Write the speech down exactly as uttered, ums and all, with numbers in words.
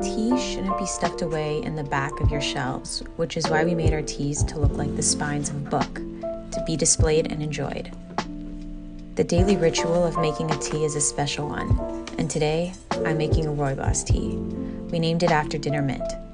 Tea shouldn't be stuffed away in the back of your shelves, which is why we made our teas to look like the spines of a book, to be displayed and enjoyed. The daily ritual of making a tea is a special one, and today I'm making a Rooibos tea. We named it after Dinner Mint.